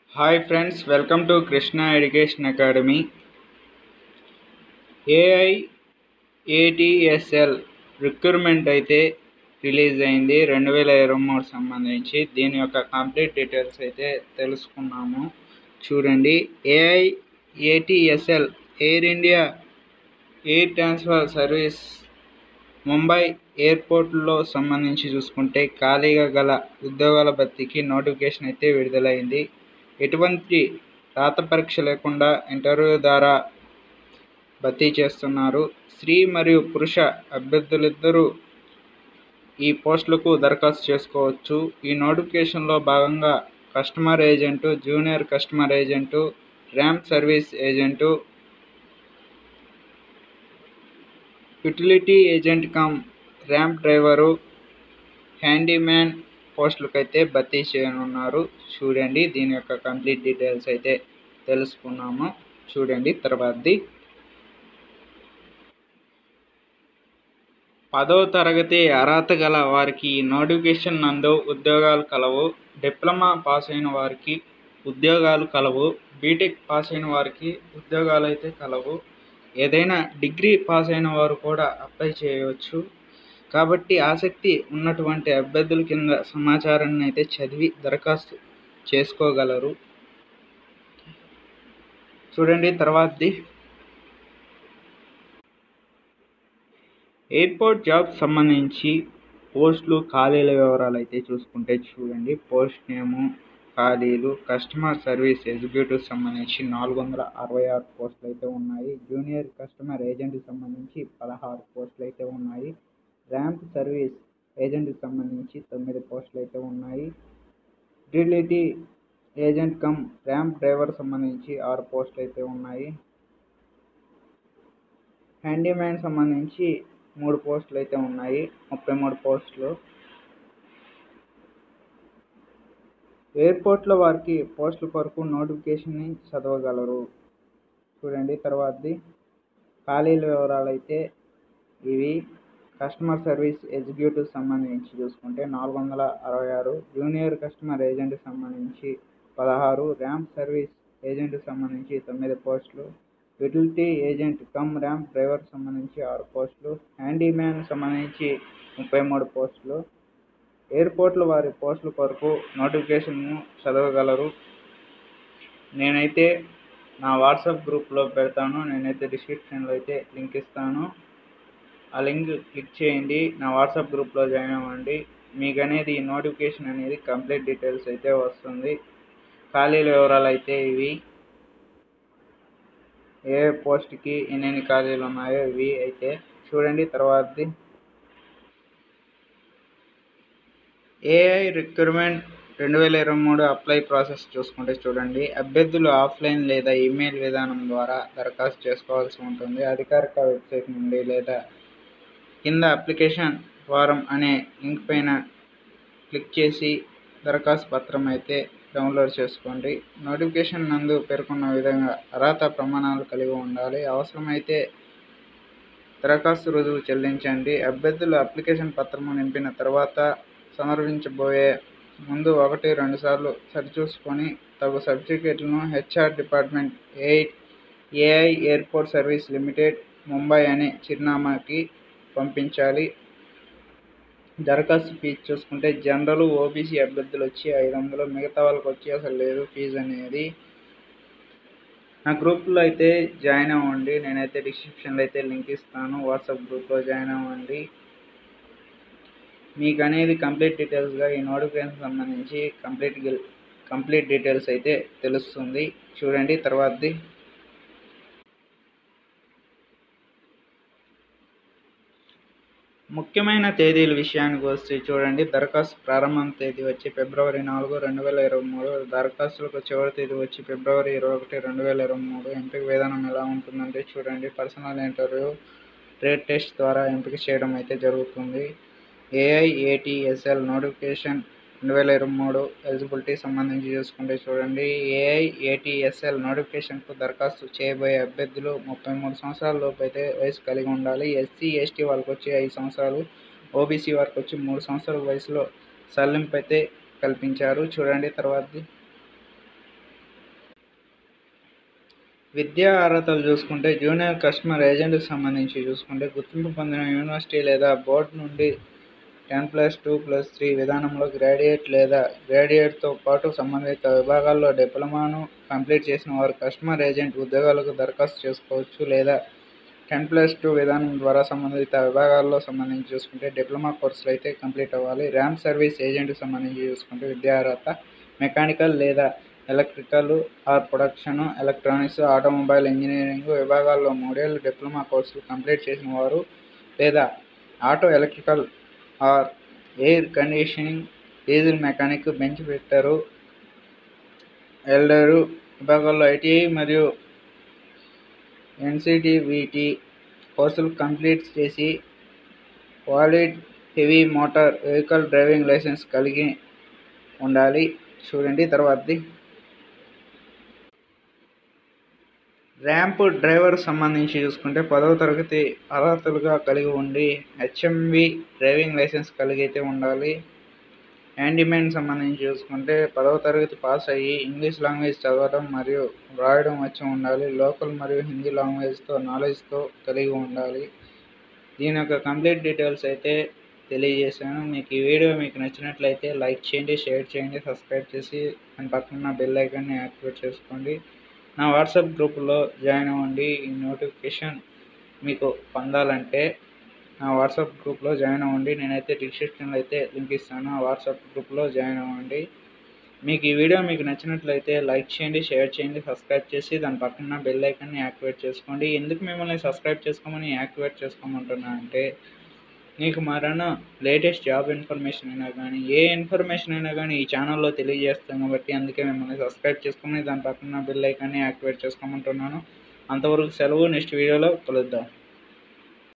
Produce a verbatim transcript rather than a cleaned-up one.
Hi friends, welcome to Krishna education academy. AI ATSL recruitment అయితే release అయింది రెండు వేల ఇరవై మూడు సంబంధించి. దీని యొక్క కంప్లీట్ డీటెయిల్స్ అయితే తెలుసుకున్నాము. చూడండి, AI ATSL air India air transfer service Mumbai ఎయిర్పోర్ట్లో సంబంధించి చూసుకుంటే ఖాళీగా గల ఉద్యోగాల భర్తీకి నోటిఫికేషన్ అయితే విడుదలైంది. ఎటువంటి రాత పరీక్ష లేకుండా ఇంటర్వ్యూ ద్వారా భర్తీ చేస్తున్నారు. స్త్రీ మరియు పురుష అభ్యర్థులిద్దరూ ఈ పోస్టులకు దరఖాస్తు చేసుకోవచ్చు. ఈ నోటిఫికేషన్లో భాగంగా customer agent, junior customer agent, ramp service agent, utility agent cum ramp driver, handyman పోస్టులకైతే భర్తీ చేయనున్నారు. చూడండి, దీని యొక్క కంప్లీట్ డీటెయిల్స్ అయితే తెలుసుకున్నాము. చూడండి, తర్వాతది పదో తరగతి అర్హత గల వారికి ఈ నోటిఫికేషన్ నందు ఉద్యోగాలు కలవు. డిప్లొమా పాస్ అయిన వారికి ఉద్యోగాలు కలవు. బీటెక్ పాస్ అయిన వారికి ఉద్యోగాలు అయితే కలవు. ఏదైనా డిగ్రీ పాస్ అయిన వారు కూడా అప్లై చేయవచ్చు. కాబట్టి ఆసక్తి ఉన్నటువంటి అభ్యర్థుల కింద సమాచారాన్ని అయితే చదివి దరఖాస్తు చేసుకోగలరు. చూడండి, తర్వాతది ఎయిర్పోర్ట్ జాబ్ సంబంధించి పోస్టులు ఖాళీల వివరాలు అయితే చూసుకుంటే చూడండి. పోస్ట్ నేము, ఖాళీలు, కస్టమర్ సర్వీస్ ఎగ్జిక్యూటివ్ సంబంధించి నాలుగు వందల అరవై ఆరు పోస్టులు అయితే ఉన్నాయి. జూనియర్ కస్టమర్ ఏజెంట్కి సంబంధించి పదహారు పోస్టులు అయితే ఉన్నాయి. ర్యాంప్ సర్వీస్ ఏజెంట్కి సంబంధించి తొమ్మిది పోస్టులు అయితే ఉన్నాయి. Utility agent cum ramp driver సంబంధించి ఆరు పోస్టులు అయితే ఉన్నాయి. హ్యాండీమ్యాన్ సంబంధించి మూడు పోస్టులు అయితే ఉన్నాయి, ముప్పై మూడు పోస్టులు. ఎయిర్పోర్ట్లో వారికి పోస్టుల కొరకు నోటిఫికేషన్ని చదవగలరు. చూడండి, తర్వాతది ఖాళీల వివరాలు అయితే ఇవి. కస్టమర్ సర్వీస్ ఎగ్జిక్యూటివ్ సంబంధించి చూసుకుంటే నాలుగు వందల అరవై ఆరు, జూనియర్ కస్టమర్ ఏజెంట్కి సంబంధించి పదహారు, ర్యాంప్ సర్వీస్ ఏజెంట్కి సంబంధించి తొమ్మిది పోస్టులు, utility agent cum ramp driver సంబంధించి ఆరు పోస్టులు, హ్యాండీమ్యాన్ సంబంధించి ముప్పై మూడు పోస్టులు. ఎయిర్పోర్ట్లో వారి పోస్టుల కొరకు నోటిఫికేషన్ను చదవగలరు. నేనైతే నా వాట్సాప్ గ్రూప్లో పెడతాను. నేనైతే డిస్క్రిప్షన్లో అయితే లింక్ ఇస్తాను. ఆ లింక్ క్లిక్ చేయండి, నా వాట్సాప్ గ్రూప్లో జాయిన్ అవ్వండి. మీకు అనేది ఈ నోటిఫికేషన్ అనేది కంప్లీట్ డీటెయిల్స్ అయితే వస్తుంది. ఖాళీల వివరాలు అయితే ఇవి. ఏ పోస్ట్కి ఎన్నెన్ని ఖాళీలు ఉన్నాయో ఇవి అయితే చూడండి. తర్వాతది ఏఐ రిక్రూట్మెంట్ రెండు వేల ఇరవై మూడు అప్లై ప్రాసెస్ చూసుకుంటే చూడండి. అభ్యర్థులు ఆఫ్లైన్ లేదా ఈమెయిల్ విధానం ద్వారా దరఖాస్తు చేసుకోవాల్సి ఉంటుంది. అధికారిక వెబ్సైట్ నుండి లేదా కింద అప్లికేషన్ ఫారం అనే లింక్ పైన క్లిక్ చేసి దరఖాస్తు పత్రం అయితే డౌన్లోడ్ చేసుకోండి. నోటిఫికేషన్ నందు పేర్కొన్న విధంగా అర్హత ప్రమాణాలు కలిగి ఉండాలి. అవసరమైతే దరఖాస్తు రుజువు చెల్లించండి. అభ్యర్థులు అప్లికేషన్ పత్రము నింపిన తర్వాత సమర్పించబోయే ముందు ఒకటి రెండు సార్లు సరిచూసుకొని తగు సర్టిఫికేట్లను HR department eight AI airport service limited Mumbai అనే చిరునామాకి పంపించాలి. దరఖాస్తు ఫీజు చూసుకుంటే జనరల్ ఓబీసీ అభ్యర్థులు వచ్చి ఐదు వందలు, మిగతా వాళ్ళకి వచ్చి అసలు లేదు ఫీజు అనేది. నా గ్రూప్లో అయితే జాయిన్ అవ్వండి. నేనైతే డిస్క్రిప్షన్లో అయితే లింక్ ఇస్తాను. వాట్సాప్ గ్రూప్లో జాయిన్ అవ్వండి. మీకు అనేది కంప్లీట్ డీటెయిల్స్గా ఈ నోటిఫికేషన్ సంబంధించి కంప్లీట్ కంప్లీట్ డీటెయిల్స్ అయితే తెలుస్తుంది. చూడండి, తర్వాతది ముఖ్యమైన తేదీల విషయానికి వస్తే చూడండి. దరఖాస్తు ప్రారంభం తేదీ వచ్చి ఫిబ్రవరి నాలుగు రెండు వేల ఇరవై మూడు దరఖాస్తులకు చివరి తేదీ వచ్చి ఫిబ్రవరి ఇరవై ఒకటి రెండు వేల ఇరవై మూడు ఎంపిక విధానం ఎలా ఉంటుందంటే చూడండి. పర్సనల్ ఇంటర్వ్యూ, ట్రేడ్ టెస్ట్ ద్వారా ఎంపిక చేయడం అయితే జరుగుతుంది. ఏఐ ఏటీఎస్ఎల్ నోటిఫికేషన్ రెండు వేల ఇరవై మూడు ఎలిజిబిలిటీ సంబంధించి చూసుకుంటే చూడండి. ఏఐ ఏటీఎస్ఎల్ నోటిఫికేషన్కు దరఖాస్తు చేయబోయే అభ్యర్థులు ముప్పై మూడు సంవత్సరాల లోపు అయితే వయసు కలిగి ఉండాలి. ఎస్సీ ఎస్టీ వాళ్ళకి వచ్చి ఐదు సంవత్సరాలు, ఓబీసీ వారికి వచ్చి మూడు సంవత్సరాల వయసులో సడలింపు అయితే కల్పించారు. చూడండి, తర్వాతది విద్యా అర్హతలు చూసుకుంటే జూనియర్ కస్టమర్ ఏజెంట్కి సంబంధించి చూసుకుంటే గుర్తింపు పొందిన యూనివర్సిటీ లేదా బోర్డు నుండి ten plus two plus three విధానంలో గ్రాడ్యుయేట్ లేదా గ్రాడ్యుయేట్తో పాటు సంబంధిత విభాగాల్లో డిప్లొమాను కంప్లీట్ చేసిన వారు కస్టమర్ ఏజెంట్ ఉద్యోగాలకు దరఖాస్తు చేసుకోవచ్చు. లేదా టెన్ ప్లస్ టూ విధానం ద్వారా సంబంధిత విభాగాల్లో సంబంధించి చూసుకుంటే డిప్లొమా కోర్సులు అయితే కంప్లీట్ అవ్వాలి. ర్యాంప్ సర్వీస్ ఏజెంట్కి సంబంధించి చూసుకుంటే విద్యా అర్హత మెకానికల్ లేదా electrical or production, electronics, automobile engineering విభాగాల్లో మూడేళ్ళు డిప్లొమా కోర్సులు కంప్లీట్ చేసిన వారు లేదా auto electrical or air conditioning, diesel mechanic, bench fitter, welder విభాగాల్లో ఐటీఐ మరియు ఎన్సీటీవీటీ కోర్సులు కంప్లీట్ చేసి valid heavy motor vehicle driving license కలిగి ఉండాలి. చూడండి తర్వాతది ర్యాంప్ డ్రైవర్ సంబంధించి చూసుకుంటే పదవ తరగతి అర్హతలుగా కలిగి ఉండి హెచ్ఎంవి డ్రైవింగ్ లైసెన్స్ కలిగి అయితే ఉండాలి. హ్యాండీమ్యాన్ సంబంధించి చూసుకుంటే పదవ తరగతి పాస్ అయ్యి ఇంగ్లీష్ లాంగ్వేజ్ చదవడం మరియు వ్రాయడం వచ్చి ఉండాలి. లోకల్ మరియు హిందీ లాంగ్వేజ్తో నాలెడ్జ్తో కలిగి ఉండాలి. దీని యొక్క కంప్లీట్ డీటెయిల్స్ అయితే తెలియజేశాను. మీకు ఈ వీడియో మీకు నచ్చినట్లయితే లైక్ చేయండి, షేర్ చేయండి, సబ్స్క్రైబ్ చేసి దాని పక్కన బెల్ ఐకాన్ని యాక్టివేట్ చేసుకోండి. నా వాట్సాప్ గ్రూపులో జాయిన్ అవ్వండి. ఈ నోటిఫికేషన్ మీకు పొందాలంటే నా వాట్సాప్ గ్రూప్లో జాయిన్ అవ్వండి. నేనైతే డిస్క్రిప్షన్లో అయితే లింక్ ఇస్తాను. ఆ వాట్సాప్ గ్రూప్లో జాయిన్ అవ్వండి. మీకు ఈ వీడియో మీకు నచ్చినట్లయితే లైక్ చేయండి, షేర్ చేయండి, సబ్స్క్రైబ్ చేసి దాని పక్కన బెల్ ఐకాన్ని యాక్టివేట్ చేసుకోండి. ఎందుకు మిమ్మల్ని సబ్స్క్రైబ్ చేసుకోమని యాక్టివేట్ చేసుకోమంటున్నా అంటే మీకు మరణ లేటెస్ట్ జాబ్ ఇన్ఫర్మేషన్ అయినా కానీ ఏ ఇన్ఫర్మేషన్ అయినా కానీ ఈ ఛానల్లో తెలియజేస్తాం కాబట్టి అందుకే మిమ్మల్ని సబ్స్క్రైబ్ చేసుకుని దాని పక్కన బెల్ ఐకాన్ని యాక్టివేట్ చేసుకోమంటున్నాను. అంతవరకు సెలవు. నెక్స్ట్ వీడియోలో కలుద్దాం.